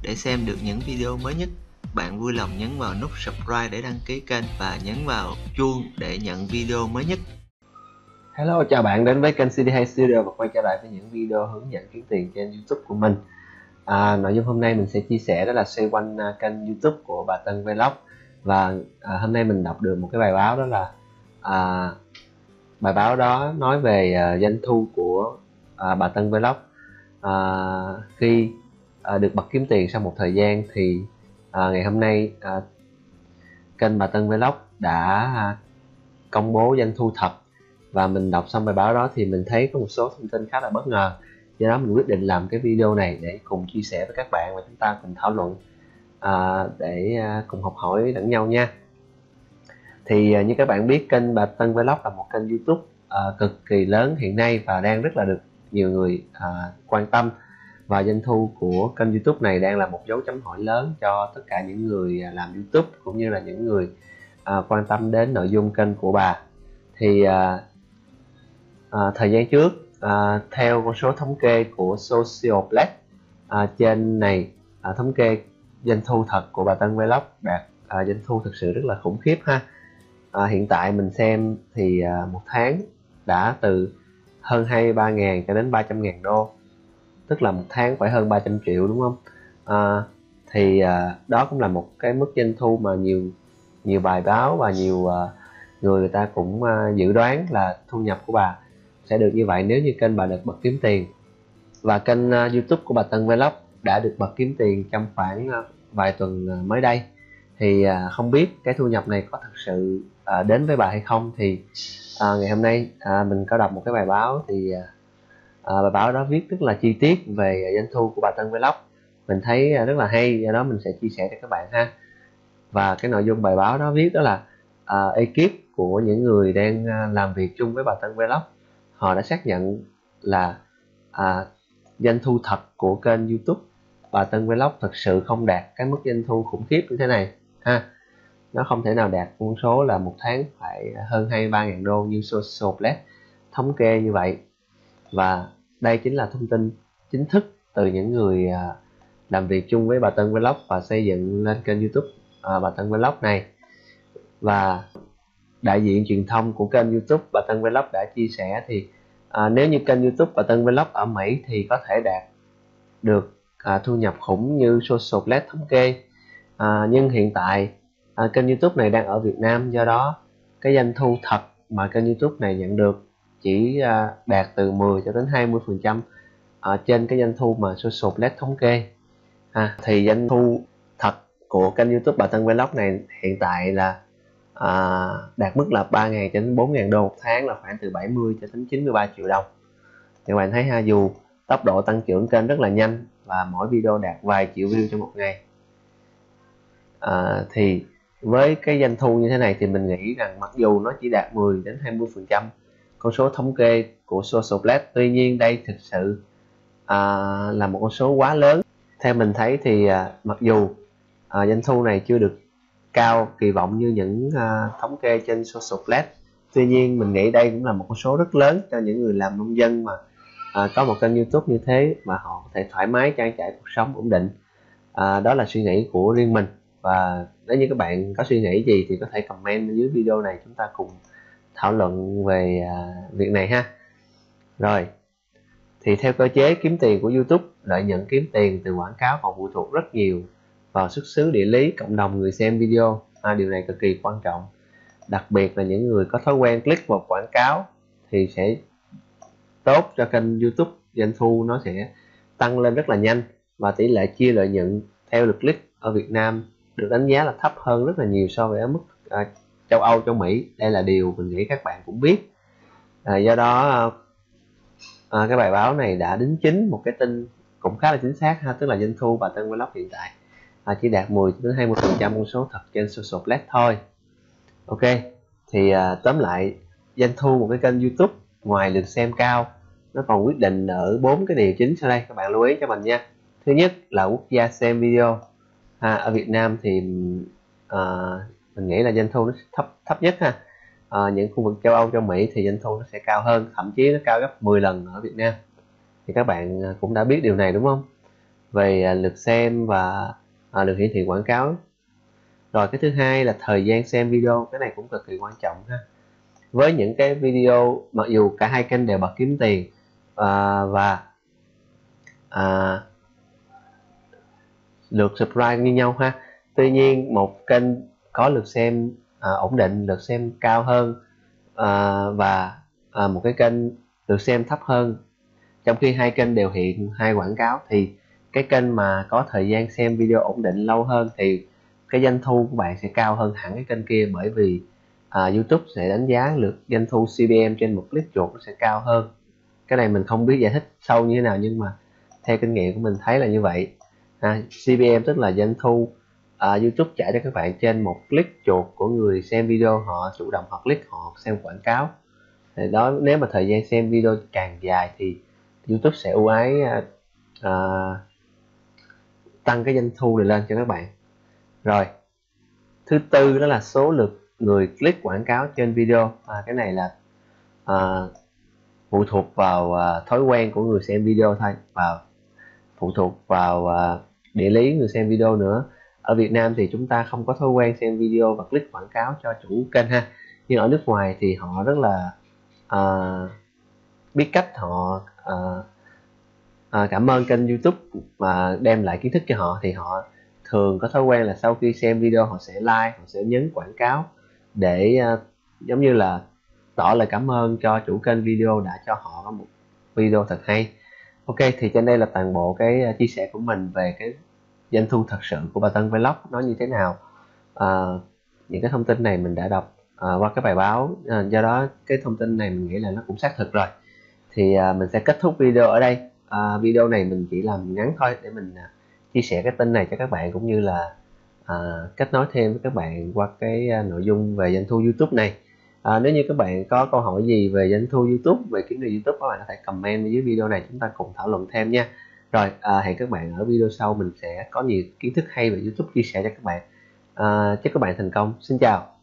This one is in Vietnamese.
để xem được những video mới nhất. Bạn vui lòng nhấn vào nút subscribe để đăng ký kênh và nhấn vào chuông để nhận video mới nhất. Hello, chào bạn đến với kênh CD2 Studio và quay trở lại với những video hướng dẫn kiếm tiền trên YouTube của mình. Nội dung hôm nay mình sẽ chia sẻ đó là xoay quanh kênh YouTube của bà Tân Vlog. Và hôm nay mình đọc được một cái bài báo, đó là bài báo đó nói về doanh thu của bà Tân Vlog khi được bật kiếm tiền sau một thời gian. Thì ngày hôm nay kênh bà Tân Vlog đã công bố doanh thu thật. Và mình đọc xong bài báo đó thì mình thấy có một số thông tin khá là bất ngờ, do đó mình quyết định làm cái video này để cùng chia sẻ với các bạn và chúng ta cùng thảo luận để cùng học hỏi lẫn nhau nha. Thì như các bạn biết, kênh bà Tân Vlog là một kênh YouTube cực kỳ lớn hiện nay và đang rất là được nhiều người quan tâm, và doanh thu của kênh YouTube này đang là một dấu chấm hỏi lớn cho tất cả những người làm YouTube cũng như là những người quan tâm đến nội dung kênh của bà. Thì thời gian trước, theo con số thống kê của Social Blade, trên này thống kê doanh thu thật của bà Tân Vlog đạt doanh thu thực sự rất là khủng khiếp ha. Hiện tại mình xem thì một tháng đã từ hơn 23.000 cho đến 300.000 đô, tức là một tháng phải hơn 300 triệu đúng không? Thì đó cũng là một cái mức doanh thu mà nhiều bài báo và nhiều người ta cũng dự đoán là thu nhập của bà sẽ được như vậy nếu như kênh bà được bật kiếm tiền. Và kênh YouTube của bà Tân Vlog đã được bật kiếm tiền trong khoảng vài tuần mới đây. Thì không biết cái thu nhập này có thực sự đến với bà hay không. Thì ngày hôm nay mình có đọc một cái bài báo, thì bài báo đó viết rất là chi tiết về doanh thu của bà Tân Vlog. Mình thấy rất là hay, do đó mình sẽ chia sẻ cho các bạn ha. Và cái nội dung bài báo đó viết đó là ekip của những người đang làm việc chung với bà Tân Vlog, họ đã xác nhận là doanh thu thật của kênh YouTube bà Tân Vlog thực sự không đạt cái mức doanh thu khủng khiếp như thế này ha. Nó không thể nào đạt con số là một tháng phải hơn 23.000 đô như Social Blade thống kê như vậy. Và đây chính là thông tin chính thức từ những người làm việc chung với bà Tân Vlog và xây dựng lên kênh YouTube bà Tân Vlog này. Và đại diện truyền thông của kênh YouTube bà Tân Vlog đã chia sẻ thì nếu như kênh YouTube bà Tân Vlog ở Mỹ thì có thể đạt được thu nhập khủng như Social Blade thống kê, nhưng hiện tại kênh YouTube này đang ở Việt Nam, do đó cái doanh thu thật mà kênh YouTube này nhận được chỉ đạt từ 10 cho đến 20% trên cái doanh thu mà Social Blade thống kê. Thì doanh thu thật của kênh YouTube bà Tân Vlog này hiện tại là đạt mức là 3.000 đến 4.000 đô một tháng, là khoảng từ 70 cho đến 93 triệu đồng. Thì các bạn thấy ha, dù tốc độ tăng trưởng kênh rất là nhanh và mỗi video đạt vài triệu view trong một ngày, thì với cái doanh thu như thế này thì mình nghĩ rằng mặc dù nó chỉ đạt 10 đến 20% con số thống kê của Social Blade, tuy nhiên đây thực sự là một con số quá lớn. Theo mình thấy thì mặc dù doanh thu này chưa được cao kỳ vọng như những thống kê trên Social Blade, tuy nhiên mình nghĩ đây cũng là một con số rất lớn cho những người làm nông dân mà có một kênh YouTube như thế mà họ có thể thoải mái trang trải cuộc sống ổn định. Đó là suy nghĩ của riêng mình, và nếu như các bạn có suy nghĩ gì thì có thể comment dưới video này, chúng ta cùng thảo luận về việc này ha. Rồi, thì theo cơ chế kiếm tiền của YouTube, lợi nhuận kiếm tiền từ quảng cáo còn phụ thuộc rất nhiều vào xuất xứ địa lý, cộng đồng người xem video. Điều này cực kỳ quan trọng, đặc biệt là những người có thói quen click vào quảng cáo thì sẽ tốt cho kênh YouTube. Doanh thu nó sẽ tăng lên rất là nhanh, và tỷ lệ chia lợi nhuận theo lượt click ở Việt Nam được đánh giá là thấp hơn rất là nhiều so với ở mức châu Âu, châu Mỹ. Đây là điều mình nghĩ các bạn cũng biết. Do đó cái bài báo này đã đính chính một cái tin cũng khá là chính xác ha, tức là doanh thu bà Tân Vlog hiện tại chỉ đạt 10 đến 20% con số thật trên Social Blade thôi. Ok, thì tóm lại, doanh thu một cái kênh YouTube ngoài lượt xem cao, nó còn quyết định ở 4 cái điều chính sau đây, các bạn lưu ý cho mình nha. Thứ nhất là quốc gia xem video. Ở Việt Nam thì mình nghĩ là doanh thu nó thấp nhất ha. Những khu vực châu Âu, châu Mỹ thì doanh thu nó sẽ cao hơn, thậm chí nó cao gấp 10 lần ở Việt Nam. Thì các bạn cũng đã biết điều này đúng không? về lượt xem và lượt hiển thị quảng cáo. Rồi cái thứ hai là thời gian xem video, cái này cũng cực kỳ quan trọng ha. Với những cái video mặc dù cả hai kênh đều bật kiếm tiền và lượt subscribe như nhau ha, tuy nhiên một kênh có lượt xem ổn định, lượt xem cao hơn và một cái kênh lượt xem thấp hơn, trong khi hai kênh đều hiện hai quảng cáo, thì cái kênh mà có thời gian xem video ổn định lâu hơn thì cái doanh thu của bạn sẽ cao hơn hẳn cái kênh kia, bởi vì YouTube sẽ đánh giá lượt doanh thu CPM trên một click chuột nó sẽ cao hơn. Cái này mình không biết giải thích sâu như thế nào, nhưng mà theo kinh nghiệm của mình thấy là như vậy. CPM tức là doanh thu YouTube trả cho các bạn trên một click chuột của người xem video, họ chủ động họ click, họ xem quảng cáo. Thì đó, nếu mà thời gian xem video càng dài thì YouTube sẽ ưu ái tăng cái doanh thu này lên cho các bạn. Rồi thứ tư đó là số lượt người click quảng cáo trên video. Cái này là phụ thuộc vào thói quen của người xem video thôi, và phụ thuộc vào địa lý người xem video nữa. Ở Việt Nam thì chúng ta không có thói quen xem video và click quảng cáo cho chủ kênh ha, nhưng ở nước ngoài thì họ rất là biết cách họ cảm ơn kênh YouTube mà đem lại kiến thức cho họ, thì họ thường có thói quen là sau khi xem video họ sẽ like, họ sẽ nhấn quảng cáo để giống như là tỏ lời cảm ơn cho chủ kênh video đã cho họ có một video thật hay. Ok, thì trên đây là toàn bộ cái chia sẻ của mình về cái doanh thu thật sự của Bà Tân Vlog nó như thế nào. Những cái thông tin này mình đã đọc qua cái bài báo, do đó cái thông tin này mình nghĩ là nó cũng xác thực rồi. Thì mình sẽ kết thúc video ở đây. Video này mình chỉ làm ngắn thôi để mình chia sẻ cái tin này cho các bạn, cũng như là kết nối thêm với các bạn qua cái nội dung về doanh thu YouTube này. Nếu như các bạn có câu hỏi gì về doanh thu YouTube, về kiếm tiền YouTube, các bạn có thể comment dưới video này, chúng ta cùng thảo luận thêm nha. Rồi hẹn các bạn ở video sau, mình sẽ có nhiều kiến thức hay về YouTube chia sẻ cho các bạn. Chúc các bạn thành công. Xin chào.